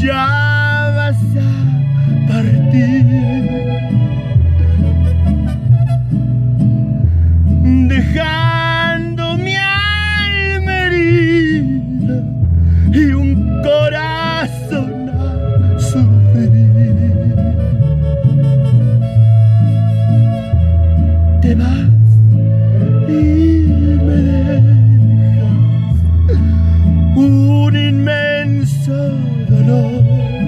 ya vas a partir, dejando mi alma herida y un corazón a sufrir. Te vas y me dejas un inmenso dolor.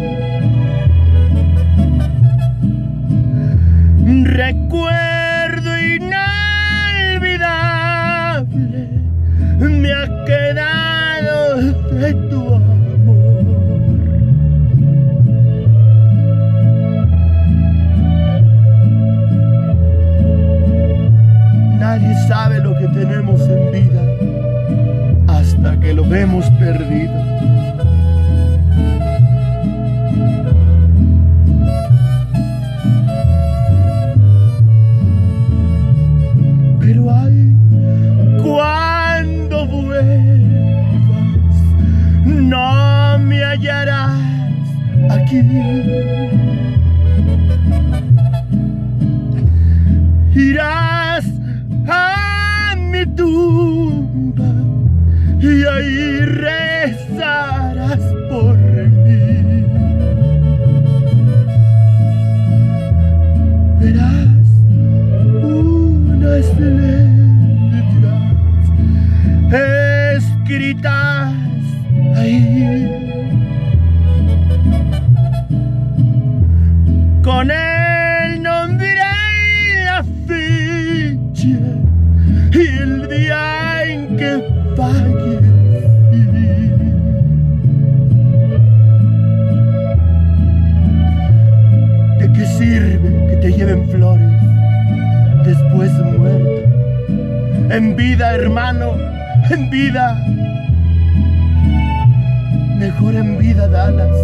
Recuerdo inolvidable me ha quedado de tu amor. Nadie sabe lo que tenemos en vida hasta que lo vemos perdido. Pero ay, cuando vuelvas, no me hallarás aquí. Irás a mi tumba y ahí rezarás por mí. Verás unas letras escritas ahí con el nombre y la fecha y el día en que fallecí. ¿De qué sirve que te lleven flores después de muerto? En vida, hermano, en vida, mejor en vida dalas.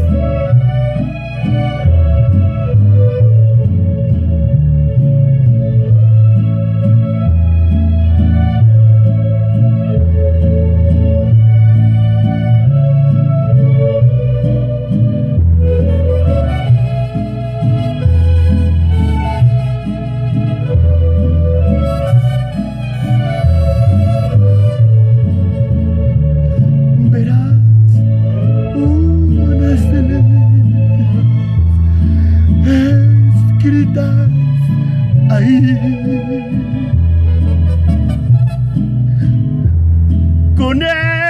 Ahí con él.